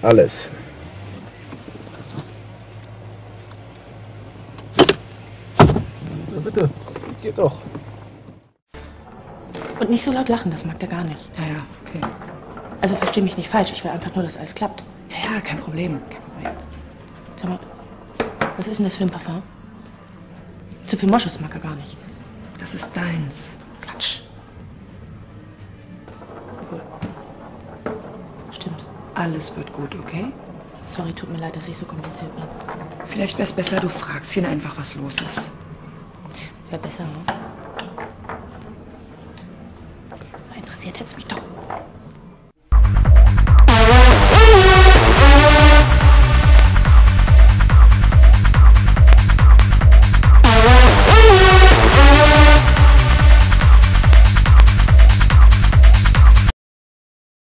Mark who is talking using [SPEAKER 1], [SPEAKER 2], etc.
[SPEAKER 1] Alles. Na bitte, geht doch.
[SPEAKER 2] Und nicht so laut lachen, das mag der gar nicht.
[SPEAKER 3] Ja, okay.
[SPEAKER 2] Also versteh mich nicht falsch, ich will einfach nur, dass alles klappt.
[SPEAKER 3] Ja, kein Problem.
[SPEAKER 2] Sag mal, was ist denn das für ein Parfum? Zu viel Moschus mag er gar nicht.
[SPEAKER 3] Das ist deins.
[SPEAKER 2] Quatsch. Obwohl. Stimmt.
[SPEAKER 3] Alles wird gut, okay?
[SPEAKER 2] Sorry, tut mir leid, dass ich so kompliziert bin.
[SPEAKER 3] Vielleicht wär's besser, du fragst ihn einfach, was los ist.
[SPEAKER 2] Wäre besser, ne? Interessiert hätte es mich doch.